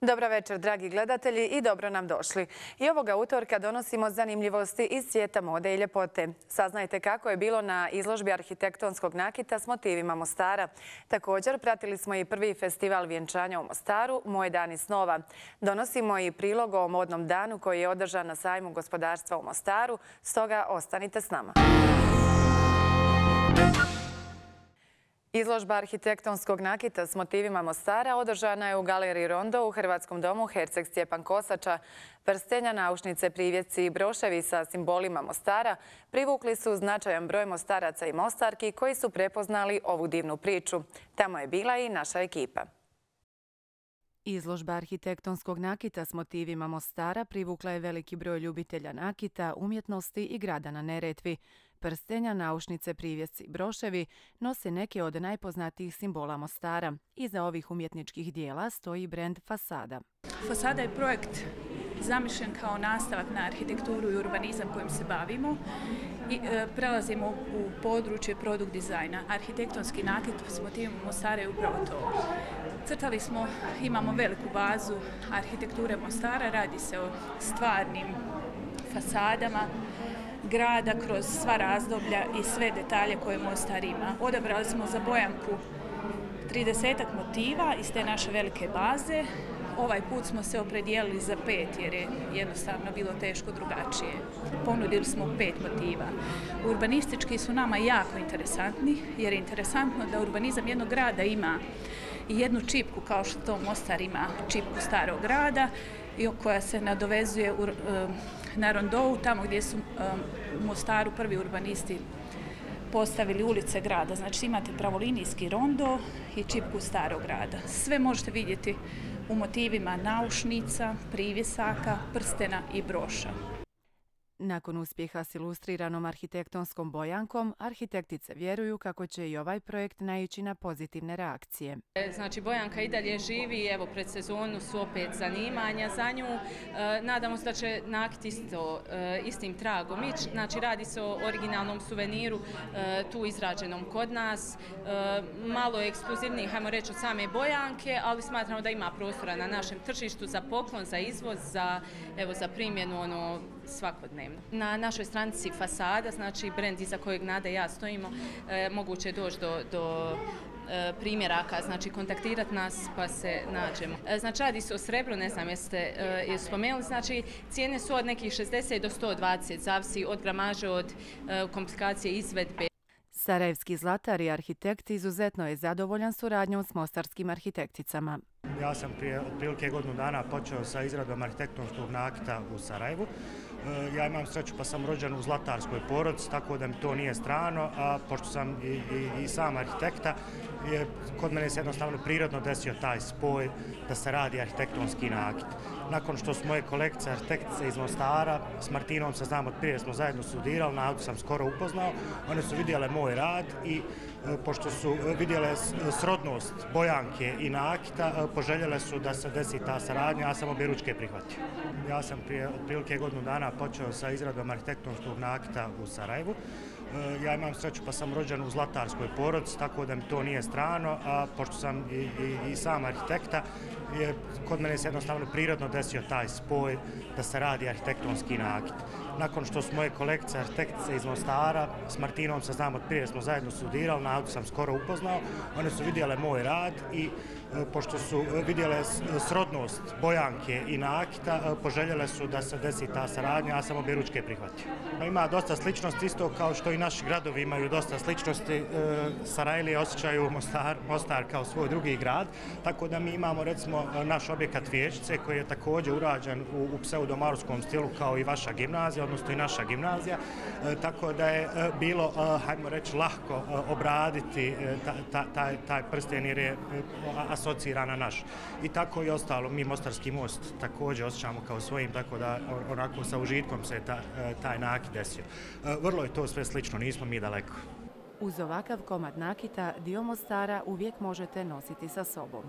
Dobar večer, dragi gledatelji, i dobro nam došli. I ovoga utorka donosimo zanimljivosti iz svijeta mode i ljepote. Saznajte kako je bilo na izložbi arhitektonskog nakita s motivima Mostara. Također pratili smo i prvi festival vjenčanja u Mostaru, Moji dani snova. Donosimo i prilog o modnom danu koji je održan na sajmu gospodarstva u Mostaru, stoga ostanite s nama. Izložba arhitektonskog nakita s motivima Mostara održana je u Galeriji Rondo u Hrvatskom domu Herceg Stjepan Kosača. Prstenja, naušnice, privjeci i broševi sa simbolima Mostara privukli su značajan broj Mostaraca i Mostarki koji su prepoznali ovu divnu priču. Tamo je bila i naša ekipa. Izložba arhitektonskog nakita s motivima Mostara privukla je veliki broj ljubitelja nakita, umjetnosti i grada na Neretvi. Prstenja, naušnice, privjesci i broševi nose neke od najpoznatijih simbola Mostara. Iza ovih umjetničkih dijela stoji brend Fasada. Fasada je projekt zamišljen kao nastavak na arhitekturu i urbanizam kojim se bavimo i prelazimo u područje produkt dizajna. Arhitektonski nakit s motivima Mostara je upravo to. Crtali smo, imamo veliku bazu arhitekture Mostara, radi se o stvarnim fasadama grada kroz sva razdoblja i sve detalje koje Mostar ima. Odabrali smo za bojanku 30-ak motiva iz te naše velike baze. Ovaj put smo se opredijelili za 5 jer je jednostavno bilo teško drugačije. Ponudili smo 5 motiva. Urbanistički su nama jako interesantni jer je interesantno da urbanizam jednog grada ima i jednu čipku kao što to Mostar ima, čipku starog grada i koja se nadovezuje na Rondou, tamo gdje su u Mostaru prvi urbanisti postavili ulice grada. Znači imate pravolinijski rondo i čipku starog grada. Sve možete vidjeti u motivima naušnica, privjesaka, prstena i broša. Nakon uspjeha s ilustriranom arhitektonskom bojankom, arhitektice vjeruju kako će i ovaj projekt naići na pozitivne reakcije. Znači, bojanka i dalje živi, evo pred sezonu su opet zanimanja za nju. Nadamo se da će nakit istim tragom ići. Znači, radi se o originalnom suveniru tu izrađenom kod nas. Malo je ekskluzivniji, hajmo reći, od same bojanke, ali smatramo da ima prostora na našem tržištu za poklon, za izvoz, za primjenu svakodnevno. Na našoj stranici Fasada, znači brend iza kojeg Nada i ja stojimo, moguće je doći do primjeraka, znači kontaktirati nas pa se nađemo. Znači radi se o srebru, ne znam jeste spomenuli, znači cijene su od nekih 60 do 120, zavisi od gramaže, od komplikacije izvedbe. Sarajevski zlatar i arhitekt izuzetno je zadovoljan suradnjom s mostarskim arhitekticama. Ja sam prije otprilike godinu dana počeo sa izradom arhitektonskog nakita u Sarajevu. Ja imam sreću pa sam rođen u zlatarskoj porodici, tako da mi to nije strano, a pošto sam i sam arhitekta, kod mene se jednostavno prirodno desio taj spoj da se radi arhitektonski nakit. Nakon što su moje kolegice arhitektice iz Mostara, s Martinom se znam od prije, smo zajedno studirali, Nadu sam skoro upoznao, one su vidjele moj rad i pošto su vidjele srodnost bojanke i nakita, poželjele su da se desi ta saradnja, ja sam objeručke prihvatio. Ja sam prije otprilike godinu dana počeo sa izradom arhitektonskog nakita u Sarajevu. Ja imam sreću pa sam rođen u zlatarskoj porodici, tako da mi to nije strano, a pošto sam i sam arhitekta, kod mene se jednostavno prirodno desio taj spoj da se radi arhitektonski nakit. Nakon što su moje kolegice arhitektice iz Mostara, s Martinom se znam od prije, smo zajedno studirali, Nadu sam skoro upoznao, one su vidjele moj rad i pošto su vidjele srodnost bojanke i nakita, poželjele su da se desi ta saradnja, ja sam objeručke prihvatio. Ima dosta sličnosti, isto kao što i naši gradovi imaju dosta sličnosti. Sarajlije osjećaju Mostar kao svoj drugi grad, tako da mi imamo recimo naš objekat Vijećice koji je također urađen u pseudomarskom stilu kao i vaša gimnazija, odnosno i naša gimnazija, tako da je bilo, hajmo reći, lahko obraditi taj prsten jer je asociran na naš. I tako i ostalo, mi Mostarski most također osjećamo kao svojim, tako da onako sa užitkom se taj nakit desio. Vrlo je to sve slično, nismo mi daleko. Uz ovakav komad nakita dio Mostara uvijek možete nositi sa sobom.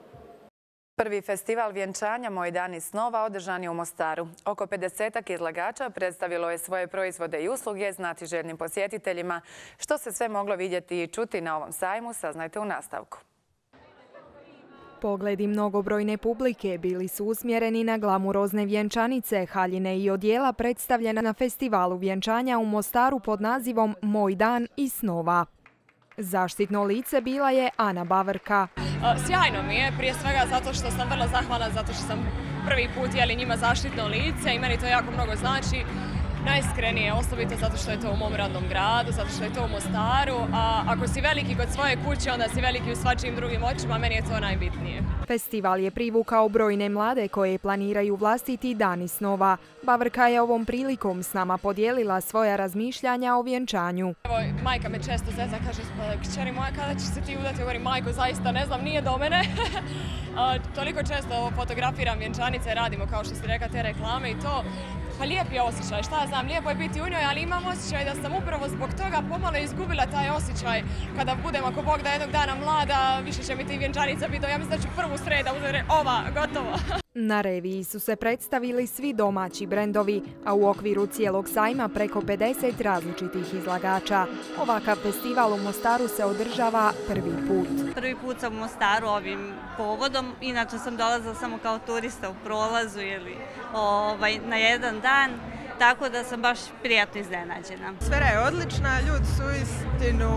Prvi festival vjenčanja Moji dani snova održan je u Mostaru. Oko 50-ak izlagača predstavilo je svoje proizvode i usluge znatiželjnim posjetiteljima. Što se sve moglo vidjeti i čuti na ovom sajmu, saznajte u nastavku. Pogledi mnogobrojne publike bili su usmjereni na glamurozne vjenčanice, haljine i odijela predstavljena na festivalu vjenčanja u Mostaru pod nazivom Moj dan iz snova. Zaštitno lice bila je Ana Bavrka. Sjajno mi je, prije svega zato što sam vrlo zahvalna, zato što sam prvi put njima zaštitno lice i meni to jako mnogo znači. Najiskrenije, osobito zato što je to u mom radnom gradu, zato što je to u Mostaru, a ako si veliki kod svoje kuće, onda si veliki u svačijim drugim očima, meni je to najbitnije. Festival je privukao brojne mlade koje planiraju vlastiti dan iz snova. Bavrka je ovom prilikom s nama podijelila svoja razmišljanja o vjenčanju. Evo, majka me često zeza, kaže, kćeri moja, kada ćeš se ti udati? Govorim, majko, zaista ne znam, nije do mene. Toliko često fotografiram vjenčanice, radimo, kao što si rekla, te reklame i to. Pa lijep je osjećaj, šta ja znam, lijepo je biti u njoj, ali imam osjećaj da sam upravo zbog toga pomalo izgubila taj osjećaj. Kada budem, ako Bog da jednog dana mlada, više će mi ti vjenčanica biti, ja mislim da ću prvu sreda uzeti, gotovo. Na reviji su se predstavili svi domaći brendovi, a u okviru cijelog sajma preko 50 različitih izlagača. Ovakav festival u Mostaru se održava prvi put. Prvi put sam u Mostaru ovim povodom, inače sam dolazila samo kao turista u prolazu ili na jedan dan, tako da sam baš prijatno iznenađena. Sfera je odlična, ljudi su istinu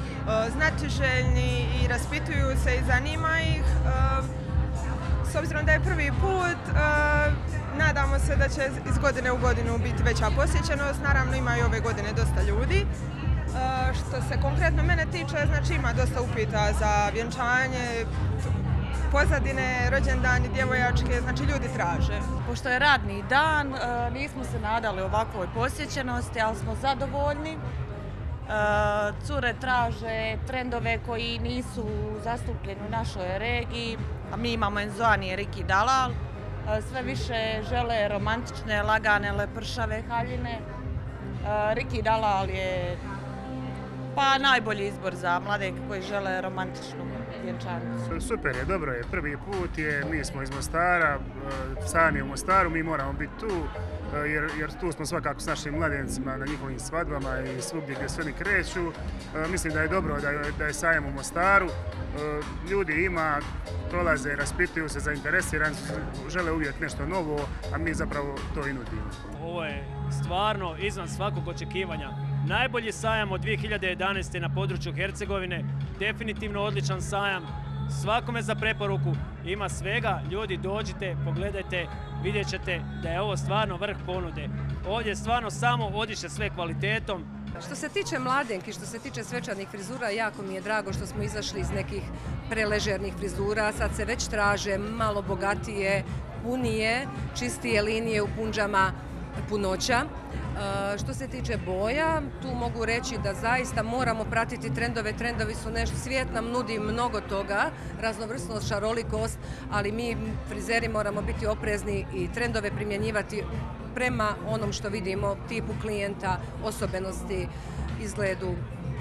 znatiželjni i raspituju se i zanima ih. S obzirom da je prvi put, nadamo se da će iz godine u godinu biti veća posjećenost. Naravno ima i ove godine dosta ljudi. Što se konkretno mene tiče, znači ima dosta upita za vjenčanje, pozadine, rođendani, djevojačke, znači ljudi traže. Pošto je radni dan, nismo se nadali ovakvoj posjećenosti, ali smo zadovoljni. Cure traže trendove koji nisu zastupljeni u našoj regiji, a mi imamo Enzoani i Riki Dalal. Sve više žele romantične, lagane, lepršave haljine. Riki Dalal je najbolji izbor za mlade koji žele romantičnu vjenčanicu. Super je, dobro je, prvi put je, mi smo iz Mostara, San je u Mostaru, mi moramo biti tu, jer tu smo svakako s našim mladencima na njihovim svadbama i svugdje gdje sve ni kreću. Mislim da je dobro da je sajam u Mostaru. Ljudi ima, prolaze, raspituju se, zainteresirani, žele uvijek nešto novo, a mi zapravo to i nudimo. Ovo je stvarno izvan svakog očekivanja. Najbolji sajam od 2011. na području Hercegovine, definitivno odličan sajam, svakome za preporuku, ima svega, ljudi dođite, pogledajte, vidjet ćete da je ovo stvarno vrh ponude. Ovdje stvarno samo odiše sve kvalitetom. Što se tiče mladenki, što se tiče svečanih frizura, jako mi je drago što smo izašli iz nekih preležernih frizura, sad se već traže malo bogatije, punije, čistije linije u punđama, punoća. Što se tiče boja, tu mogu reći da zaista moramo pratiti trendove. Trendovi su nešto, svijet nam nudi mnogo toga, raznovrsnost, šarolikost, ali mi frizeri moramo biti oprezni i trendove primjenjivati prema onom što vidimo, tipu klijenta, osobenosti, izgledu.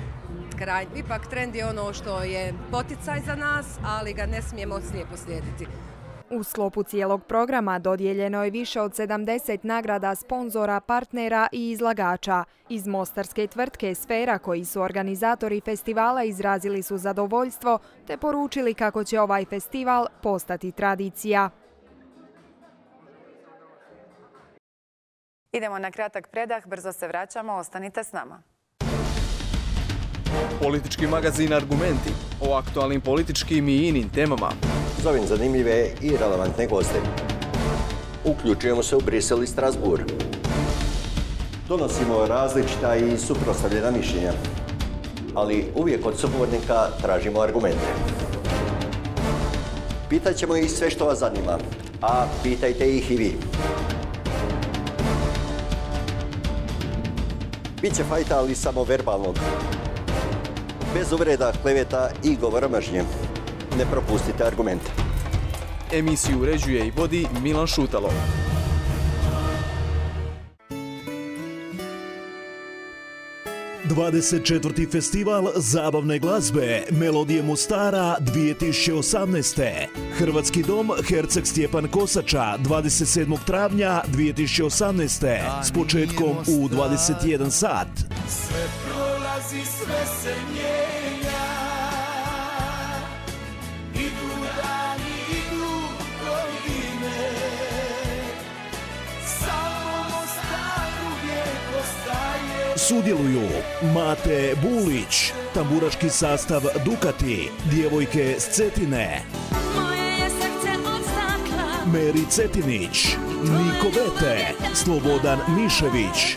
Ipak trend je ono što je poticaj za nas, ali ga ne smijemo slijepo slijediti. U sklopu cijelog programa dodijeljeno je više od 70 nagrada sponzora, partnera i izlagača. Iz mostarske tvrtke Sfera, koji su organizatori festivala, izrazili su zadovoljstvo te poručili kako će ovaj festival postati tradicija. Idemo na kratak predah, brzo se vraćamo, ostanite s nama. Politički magazin Argumenti o aktualnim političkim i inim temama. Zovem zanimljive i relevantne goste. Uključujemo se u Brisel i Strasbourg. Donosimo različita i suprotstavljena mišljenja, ali uvijek od sugovornika tražimo argumente. Pitaćemo ih sve što vas zanima, a pitajte ih i vi. Biće fajta, ali samo verbalnog. Bez uvreda, kleveta i govora mržnje. Ne propustite argumente. Emisiju uređuje i vodi Milan Šutalo. ...24. festival zabavne glazbe Melodije Mostara 2018. Hrvatski dom Herceg Stjepan Kosača 27. travnja 2018. s početkom u 21 sat. Sve prolazi, sve se mijenja, idu dani Sudjeluju Mate Bulić, tamburaški sastav Dukati, djevojke s Cetine, Meri Cetinić, Niko Vete, Slobodan Mišević,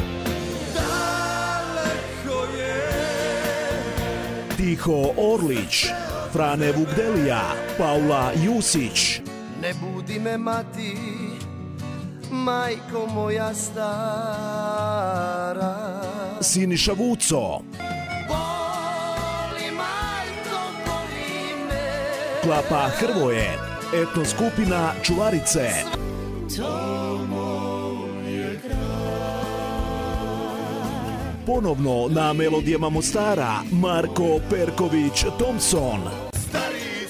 Tiho Orlić, Frane Vugdelija, Paula Jusić. Ne budi me mati, majko moja stara. Siniša Vuco, Boli majko, boli me. Klapa Hrvoje, etno skupina Čuvarice. To moj je kraj. Ponovno na melodijama Mostara Marko Perković Thompson. Stari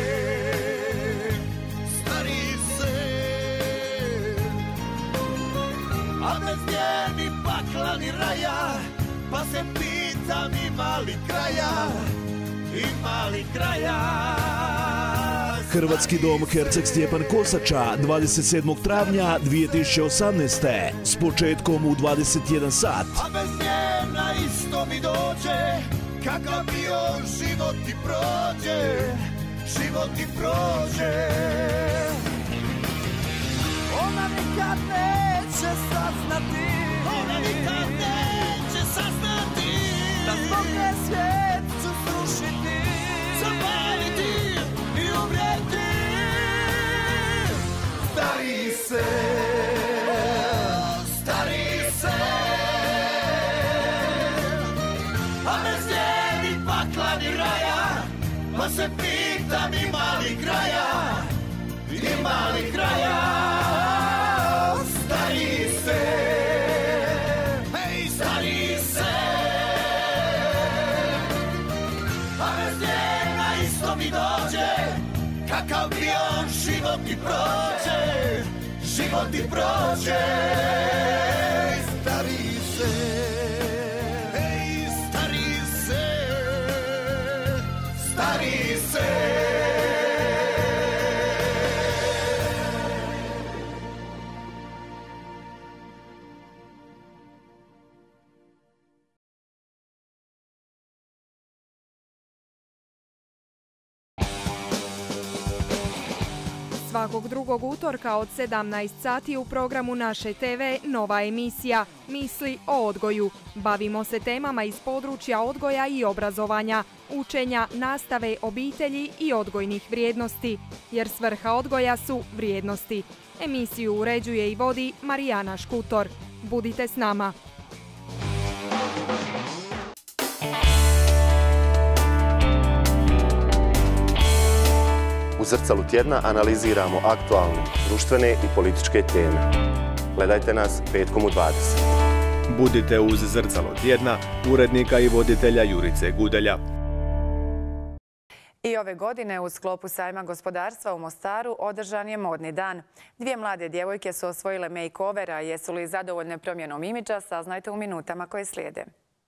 se, a bez nje ni pakla ni raja, pa se pitam ima li kraja, ima li kraja. Hrvatski dom Herceg Stjepan Kosača 27. travnja 2018. s početkom u 21 sat. A bez nje na isto mi dođe, kakav bio život ti prođe, život ti prođe. Ona nikad neće saznati, ona nikad neće saznati, da zbog nje svijet ću srušiti, zapaliti i umrijeti. Stari se, stari se, a bez nje ni pakla ni raja, pa se pitam ima li kraja, ima li kraja. Stari se, hej stari se, a bez nje na isto mi dođe, kakav bi on život ti prođe, život ti prođe. Stari se, hej stari se, stari se. Svakog drugog utorka od 17 sati u programu Naše TV nova emisija Misli o odgoju. Bavimo se temama iz područja odgoja i obrazovanja, učenja, nastave, obitelji i odgojnih vrijednosti, jer svrha odgoja su vrijednosti. Emisiju uređuje i vodi Marijana Škutor. Budite s nama. U Zrcalu tjedna analiziramo aktualne, društvene i političke teme. Gledajte nas petkom u 20. Budite uz Zrcalo tjedna, urednika i voditelja Jurice Gudelja. I ove godine u sklopu sajma gospodarstva u Mostaru održan je modni dan. Dvije mlade djevojke su osvojile makeover, a jesu li zadovoljne promjenom imidža, saznajte u minutama koje slijede.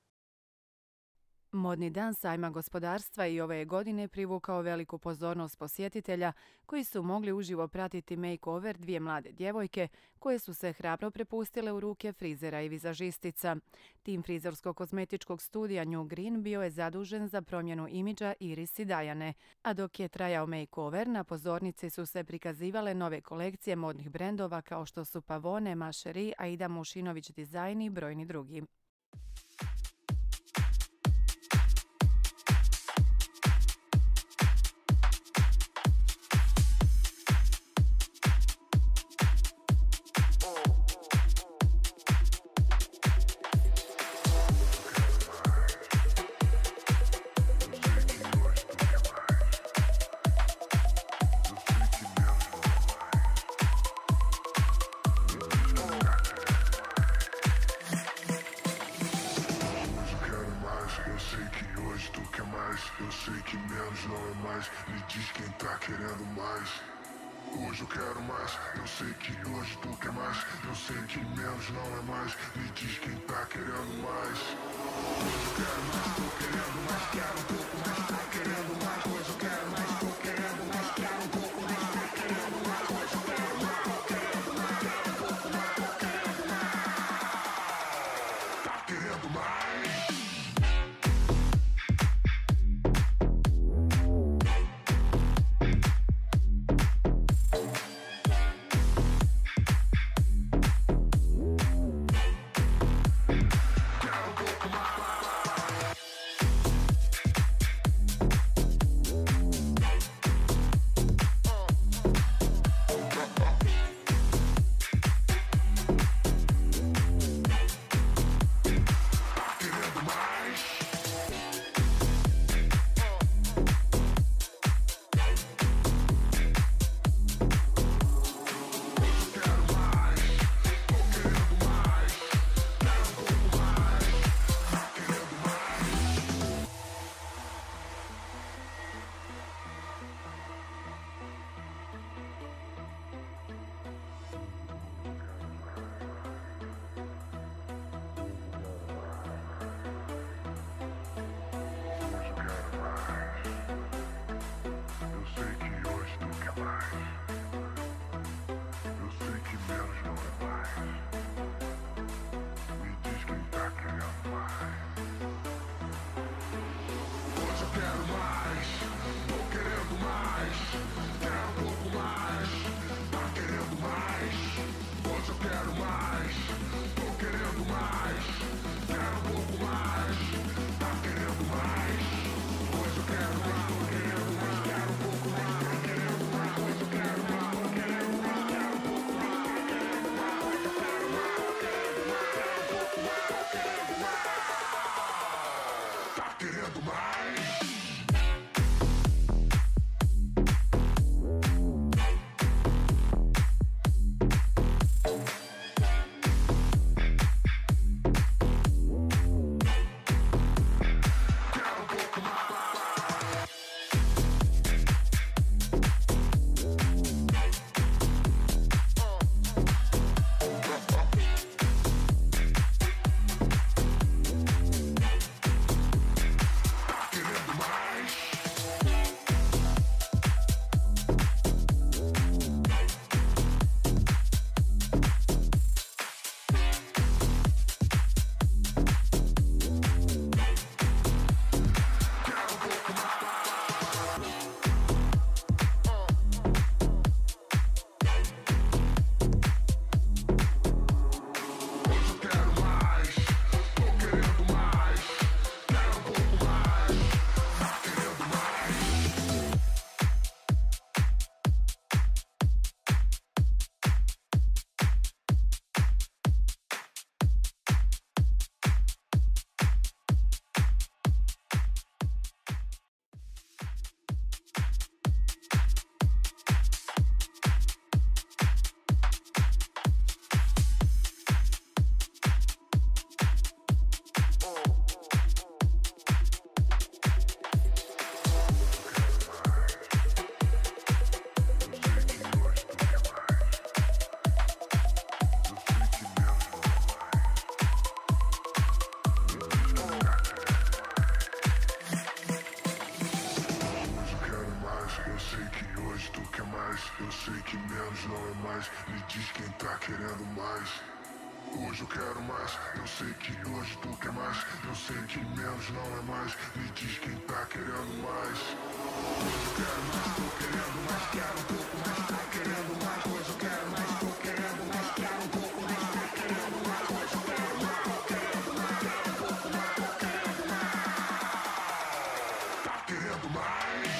Modni dan sajma gospodarstva i ove godine privukao veliku pozornost posjetitelja koji su mogli uživo pratiti makeover dvije mlade djevojke koje su se hrabro prepustile u ruke frizera i vizažistica. Tim frizersko-kozmetičkog studija New Green bio je zadužen za promjenu imidža Iris i Dajane, a dok je trajao makeover, na pozornici su se prikazivale nove kolekcije modnih brendova kao što su Pavone, Mašeri, Aida Mušinović dizajn i brojni drugi. Eu sei que menos não é mais, me diz quem tá querendo mais. Hoje eu quero mais, eu sei que hoje tu quer mais. Eu sei que menos não é mais, me diz quem tá querendo mais. Hoje eu quero mais, tô querendo mais, quero um pouco mais, tô querendo mais. Hoje eu quero mais, tô querendo mais, quero um pouco mais, tô querendo mais. Hoje eu quero mais, tô querendo mais, quero um pouco mais, tô querendo mais. Tá querendo Hoje eu quero mais, eu sei que hoje tu quer mais. Eu sei que menos não é mais, me diz quem tá querendo mais. Hoje eu quero mais, tô querendo mais, quero um pouco mais, tô querendo mais. Hoje eu quero mais, tô querendo mais, quero um pouco mais, tô querendo mais. Hoje eu quero mais, tô querendo mais, quero um pouco mais, tô querendo mais. Tá querendo mais.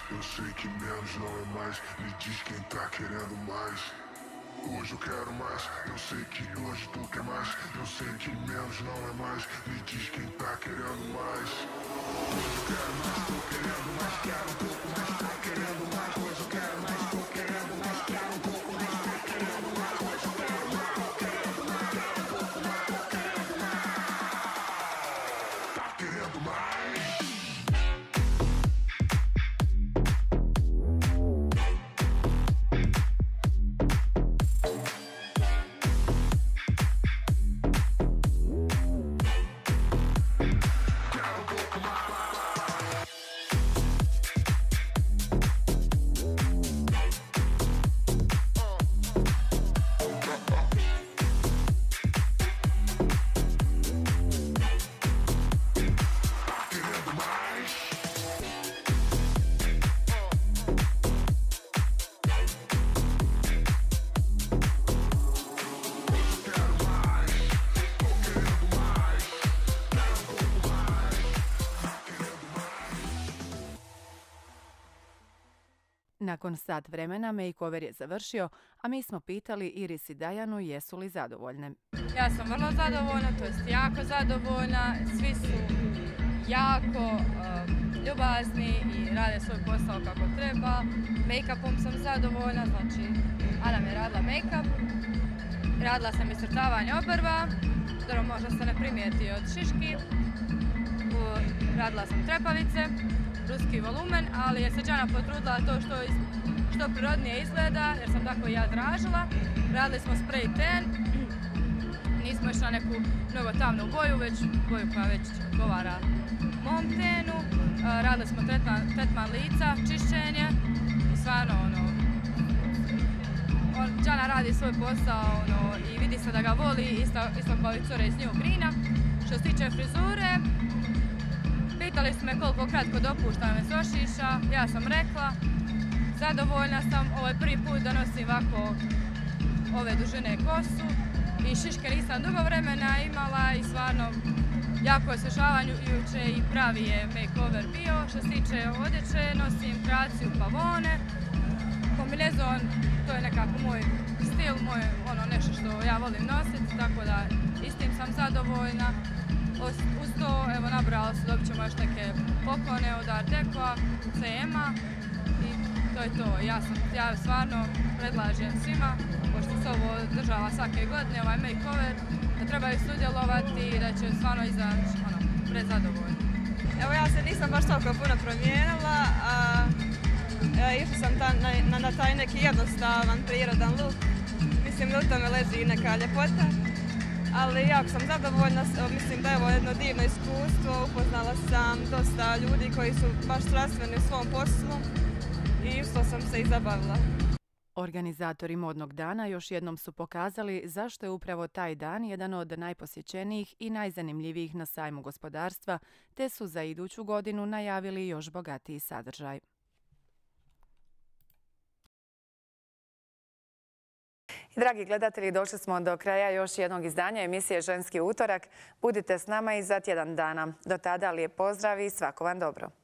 Eu sei que menos não é mais, me diz quem tá querendo mais. Hoje eu quero mais, eu sei que hoje tu quer mais. Eu sei que menos não é mais, me diz quem tá querendo mais. Hoje eu quero mais, tô querendo mais, quero um pouco mais, tô querendo mais. Hoje eu quero mais, tô querendo mais, quero um pouco mais, tô querendo mais. Hoje eu quero mais, tô querendo mais, quero um pouco mais, tô querendo mais. Tá querendo mais. Nakon sat vremena makeover je završio, a mi smo pitali Iris i Dajanu jesu li zadovoljne. Ja sam vrlo zadovoljna, to jest jako zadovoljna. Svi su jako ljubazni i rade svoj posao kako treba. Make-upom sam zadovoljna, znači Ana mi je radila make-up. Radila sam iscrtavanje obrva, dobro možda se ne primijeti od šiški. Radila sam trepavice, ruski volumen, ali je se Đana potrudila to što prirodnije izgleda, jer sam tako i ja tražila. Radili smo spray tan, nismo išli na neku mnogo tamnu boju, već boju koja već odgovara mom tenu. Radili smo tretman lica, čišćenje i stvarno Đana radi svoj posao i vidi se da ga voli, isto kao i cure iz New Greena. Što se tiče frizure, pitali su me koliko kratko dopuštam me s ošiša, ja sam rekla, zadovoljna sam, ovo je prvi put da nosim ovako ove dužine kosu i šiške nisam dugo vremena imala i stvarno jako je osvježavajuće i pravi je makeover bio. Što se tiče odjeće, nosim kreaciju pavone, kombinezon, to je nekako moj stil, nešto što ja volim nositi, tako da istim sam zadovoljna. Uz to, evo, nabrala se, dobit ćemo još neke poklone od Art Deco-a, CM-a i to je to. Ja stvarno predlažem svima, pošto se ovo održava svake godine, ovaj makeover, da trebaju sudjelovati i da će stvarno izaći predzadovoljni. Evo, ja se nisam baš toliko puno promijenila, a išla sam na taj neki jednostavan, prirodan look. Mislim da u tome leži neka ljepota. Ali jako sam zadovoljna, mislim da je ovo jedno divno iskustvo, upoznala sam dosta ljudi koji su baš strastveni u svom poslu i isto sam se i zabavila. Organizatori modnog dana još jednom su pokazali zašto je upravo taj dan jedan od najposjećenijih i najzanimljivijih na sajmu gospodarstva, te su za iduću godinu najavili još bogatiji sadržaj. Dragi gledatelji, došli smo do kraja još jednog izdanja emisije Ženski utorak. Budite s nama i za tjedan dana. Do tada lijep pozdrav i svako vam dobro.